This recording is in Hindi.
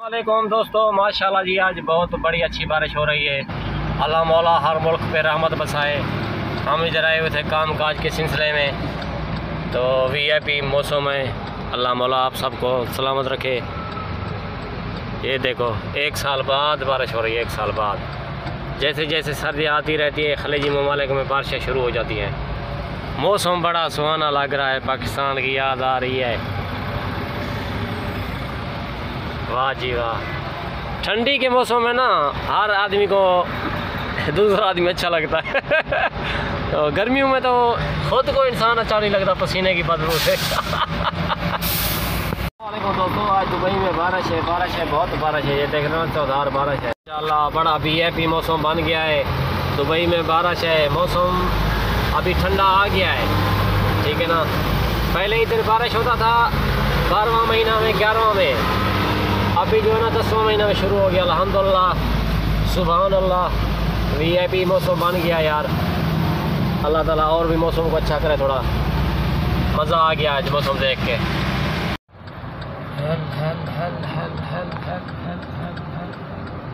वालेकुम दोस्तों, माशाल्लाह जी आज बहुत बड़ी अच्छी बारिश हो रही है। अल्लाह मौला हर मुल्क पे रहमत बसाए। हम इधर आए हुए थे काम काज के सिलसिले में, तो वीआईपी मौसम है। अल्लाह मौला आप सबको सलामत रखे। ये देखो 1 साल बाद बारिश हो रही है। 1 साल बाद जैसे जैसे सर्दी आती रहती है खलीजी ममालिक में बारिशें शुरू हो जाती हैं। मौसम बड़ा सुहाना लग रहा है, पाकिस्तान की याद आ रही है। वाह जी वाह। ठंडी के मौसम में ना हर आदमी को दूसरा आदमी अच्छा लगता है। तो गर्मियों में तो खुद को इंसान अच्छा नहीं लगता पसीने की बदबू से। दोस्तों आज दुबई में बारिश है, बहुत बारिश है। ये देखना चौधार बारिश है। इंशाल्लाह बड़ा वीआईपी मौसम बन गया है। दुबई में बारिश है, मौसम अभी ठंडा आ गया है, ठीक है ना। पहले इधर बारिश होता था 12वां महीना में, 11वां में। अभी जो है ना 10वां महीना में शुरू हो गया। अल्हम्दुलिल्लाह सुभान अल्लाह, वीआईपी मौसम बन गया यार। अल्लाह ताला और भी मौसम को अच्छा करे। थोड़ा मज़ा आ गया आज मौसम देख के।